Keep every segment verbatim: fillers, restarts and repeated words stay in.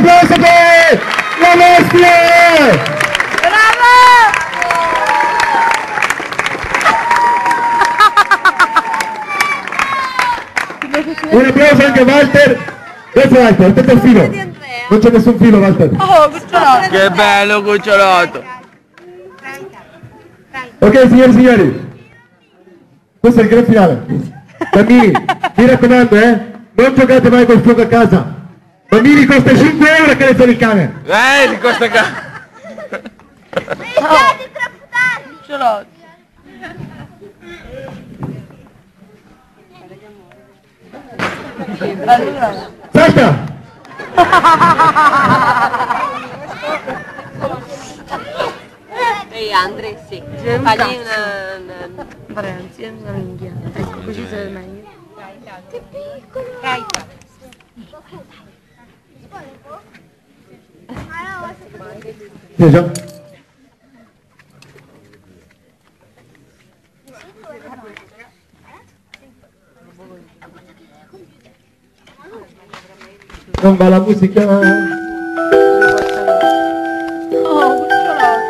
applauso per la bestia! Bravo! Un applauso anche a Walter. Grazie Walter, attento al filo. Non c'è nessun filo Walter. Oh, cucciolotto! Che bello cucciolotto! Ok signori e signori, questo è il gran finale. Bambini, mi raccomando eh, non giocate mai col fuoco a casa. Bambini costa cinque euro accarezzare il cane. Eh, di questa casa! Cucciolotto! Salta! Ehi Andre, sì, fagli una... una... Valenzi, una minchia. Ecco, così sei meglio. Che piccolo! Sì, già. Non va la musica. Oh, cucciolotto!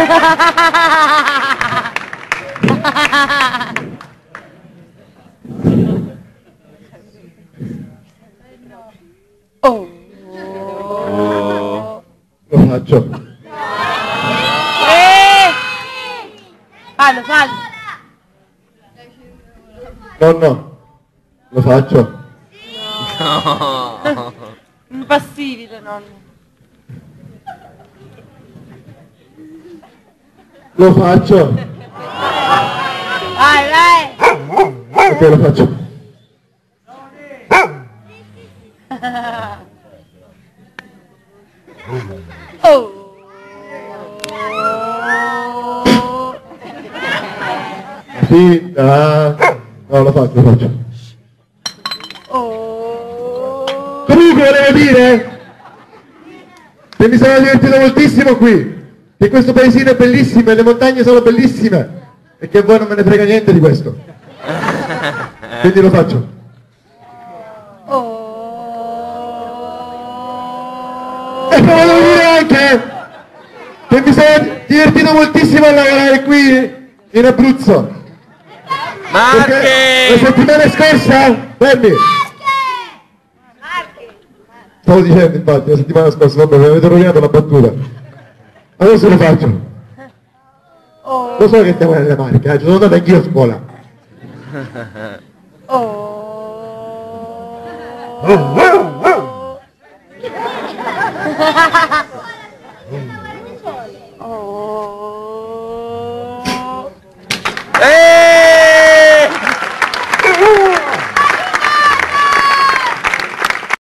Oh. Lo faccio. Eh. Fallo, fallo. Nonno, lo faccio. No. Impassibile, nonno. Lo faccio. Vai, vai. Ok, lo faccio. Oh. Sì, ah, no, lo faccio, lo faccio. Oh. Comunque volevo dire che mi sono divertito moltissimo qui, che questo paesino è bellissimo e le montagne sono bellissime e che a voi non me ne frega niente di questo. Quindi lo faccio. Oh. E poi volevo dire anche che mi sono divertito moltissimo a lavorare qui in Abruzzo. Perché la Marche! settimana scorsa, fermi! Stavo dicendo infatti, la settimana scorsa, vabbè, mi avete rovinato la battuta. Adesso lo faccio. Oh. Lo so che stiamo nelle Marche, eh, ci sono andato anch'io a scuola. Oh. Oh, oh, oh.